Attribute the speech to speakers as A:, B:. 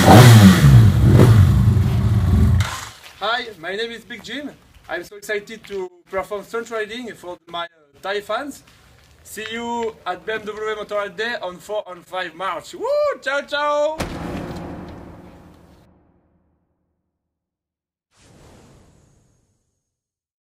A: Hi, my name is Big Jim. I'm so excited to perform stunt riding for my Thai fans. See you at BMW Motorrad Day on 4 and 5 March. Woo! Ciao, ciao!